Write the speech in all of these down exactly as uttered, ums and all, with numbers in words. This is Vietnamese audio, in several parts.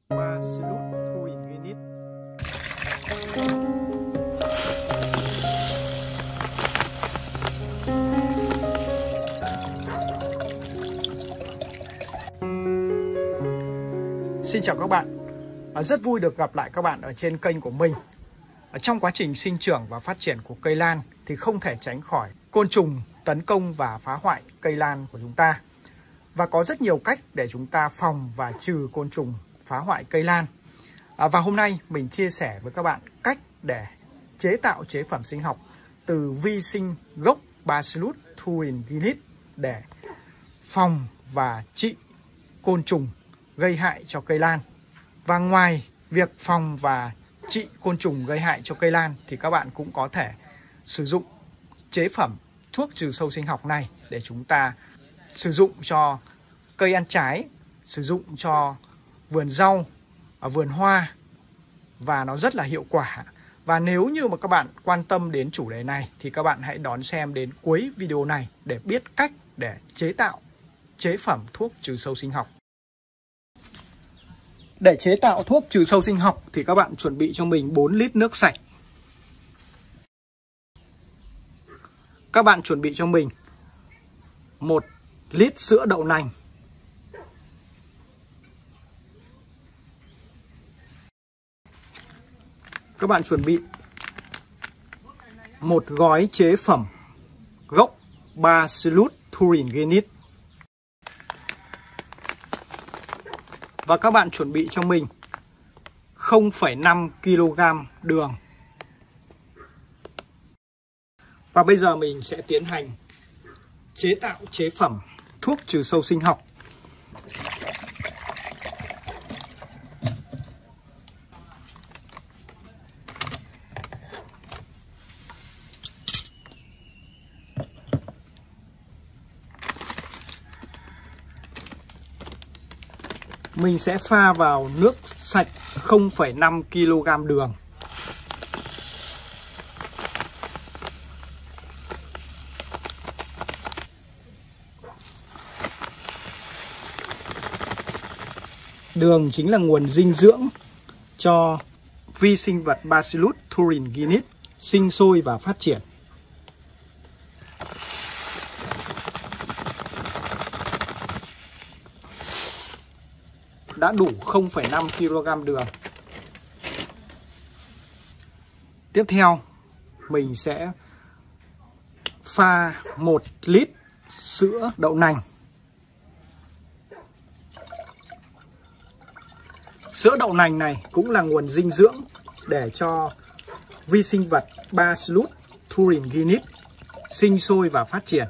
Bacillus thuringiensis. Xin chào các bạn. Rất vui được gặp lại các bạn ở trên kênh của mình. Ở trong quá trình sinh trưởng và phát triển của cây lan thì không thể tránh khỏi côn trùng tấn công và phá hoại cây lan của chúng ta. Và có rất nhiều cách để chúng ta phòng và trừ côn trùng phá hoại cây lan. À, và hôm nay mình chia sẻ với các bạn cách để chế tạo chế phẩm sinh học từ vi sinh gốc Bacillus thuringiensis để phòng và trị côn trùng gây hại cho cây lan. Và ngoài việc phòng và trị côn trùng gây hại cho cây lan thì các bạn cũng có thể sử dụng chế phẩm thuốc trừ sâu sinh học này để chúng ta sử dụng cho cây ăn trái, sử dụng cho vườn rau, ở vườn hoa, và nó rất là hiệu quả. Và nếu như mà các bạn quan tâm đến chủ đề này thì các bạn hãy đón xem đến cuối video này để biết cách để chế tạo chế phẩm thuốc trừ sâu sinh học. Để chế tạo thuốc trừ sâu sinh học thì các bạn chuẩn bị cho mình bốn lít nước sạch. Các bạn chuẩn bị cho mình một lít sữa đậu nành. Các bạn chuẩn bị một gói chế phẩm gốc Bacillus thuringiensis. Và các bạn chuẩn bị cho mình không phẩy năm ki lô gam đường. Và bây giờ mình sẽ tiến hành chế tạo chế phẩm thuốc trừ sâu sinh học. Mình sẽ pha vào nước sạch không phẩy năm ki lô gam đường. Đường chính là nguồn dinh dưỡng cho vi sinh vật Bacillus thuringiensis sinh sôi và phát triển. Đã đủ không phẩy năm ki lô gam đường. Tiếp theo mình sẽ pha một lít sữa đậu nành. Sữa đậu nành này cũng là nguồn dinh dưỡng để cho vi sinh vật Bacillus thuringiensis sinh sôi và phát triển.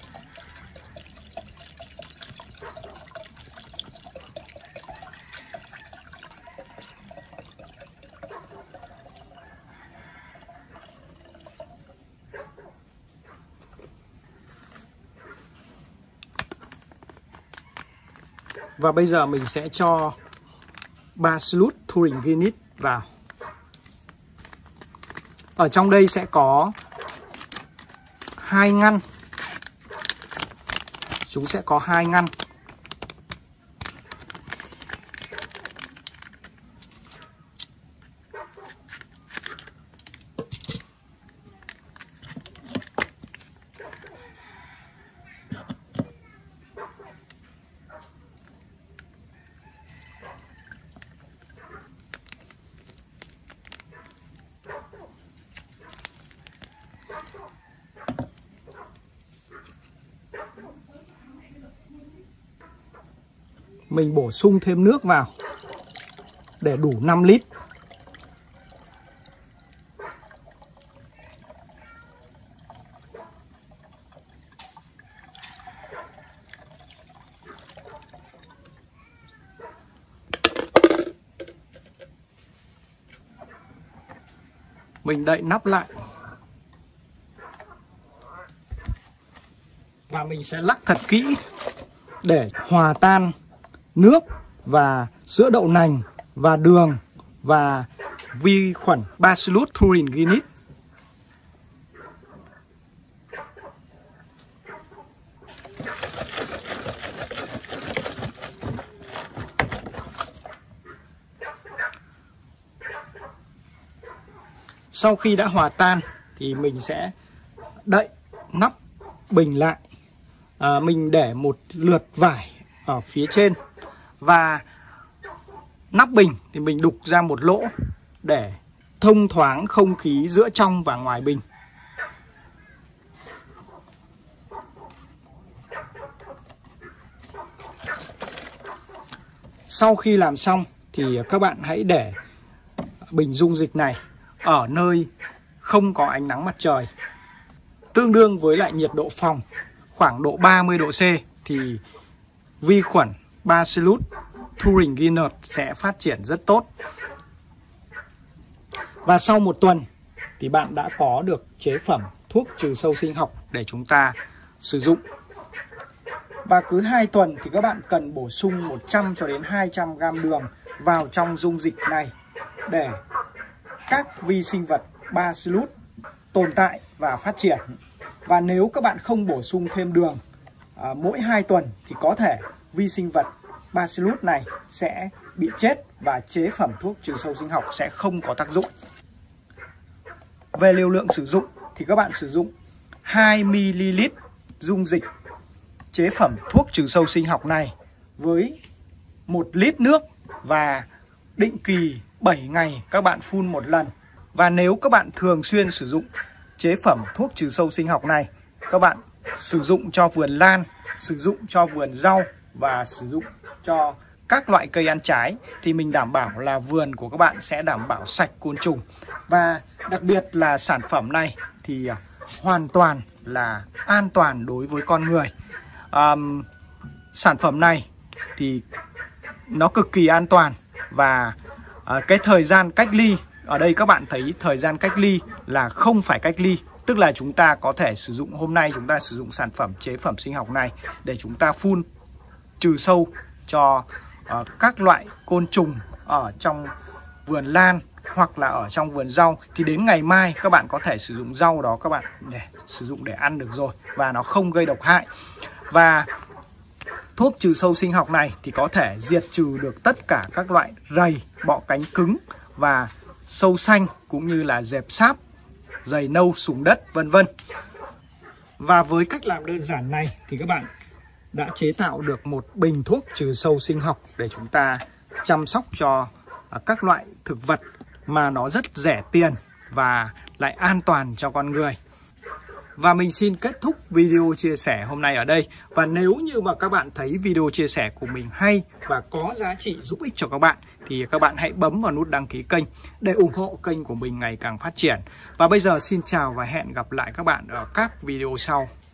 Và bây giờ mình sẽ cho Bacillus thuringiensis vào. Ở trong đây sẽ có hai ngăn. Chúng sẽ có hai ngăn. Mình bổ sung thêm nước vào để đủ năm lít. Mình đậy nắp lại. Và mình sẽ lắc thật kỹ để hòa tan nước và sữa đậu nành và đường và vi khuẩn Bacillus thuringiensis. Sau khi đã hòa tan thì mình sẽ đậy nắp bình lại. à, Mình để một lượt vải ở phía trên, và nắp bình thì mình đục ra một lỗ để thông thoáng không khí giữa trong và ngoài bình. Sau khi làm xong thì các bạn hãy để bình dung dịch này ở nơi không có ánh nắng mặt trời, tương đương với lại nhiệt độ phòng khoảng độ ba mươi độ C, thì vi khuẩn Bacillus thuringiensis sẽ phát triển rất tốt. Và sau một tuần thì bạn đã có được chế phẩm thuốc trừ sâu sinh học để chúng ta sử dụng. Và cứ hai tuần thì các bạn cần bổ sung một trăm cho đến hai trăm gam đường vào trong dung dịch này để các vi sinh vật Bacillus tồn tại và phát triển. Và nếu các bạn không bổ sung thêm đường à, mỗi hai tuần thì có thể vi sinh vật Bacillus này sẽ bị chết và chế phẩm thuốc trừ sâu sinh học sẽ không có tác dụng. Về liều lượng sử dụng thì các bạn sử dụng hai mi li lít dung dịch chế phẩm thuốc trừ sâu sinh học này với một lít nước, và định kỳ bảy ngày các bạn phun một lần. Và nếu các bạn thường xuyên sử dụng chế phẩm thuốc trừ sâu sinh học này, các bạn sử dụng cho vườn lan, sử dụng cho vườn rau và sử dụng cho các loại cây ăn trái, thì mình đảm bảo là vườn của các bạn sẽ đảm bảo sạch côn trùng. Và đặc biệt là sản phẩm này thì hoàn toàn là an toàn đối với con người. Um, sản phẩm này thì nó cực kỳ an toàn, và uh, cái thời gian cách ly ở đây các bạn thấy thời gian cách ly là không phải cách ly, tức là chúng ta có thể sử dụng hôm nay chúng ta sử dụng sản phẩm chế phẩm sinh học này để chúng ta phun trừ sâu cho uh, các loại côn trùng ở trong vườn lan hoặc là ở trong vườn rau, thì đến ngày mai các bạn có thể sử dụng rau đó các bạn để sử dụng để ăn được rồi, và nó không gây độc hại. Và thuốc trừ sâu sinh học này thì có thể diệt trừ được tất cả các loại rầy, bọ cánh cứng và sâu xanh, cũng như là dẹp sáp, dày nâu, sùng đất, vân vân. Và với cách làm đơn giản này thì các bạn đã chế tạo được một bình thuốc trừ sâu sinh học để chúng ta chăm sóc cho các loại thực vật mà nó rất rẻ tiền và lại an toàn cho con người. Và mình xin kết thúc video chia sẻ hôm nay ở đây. Và nếu như mà các bạn thấy video chia sẻ của mình hay và có giá trị giúp ích cho các bạn, thì các bạn hãy bấm vào nút đăng ký kênh để ủng hộ kênh của mình ngày càng phát triển. Và bây giờ xin chào và hẹn gặp lại các bạn ở các video sau.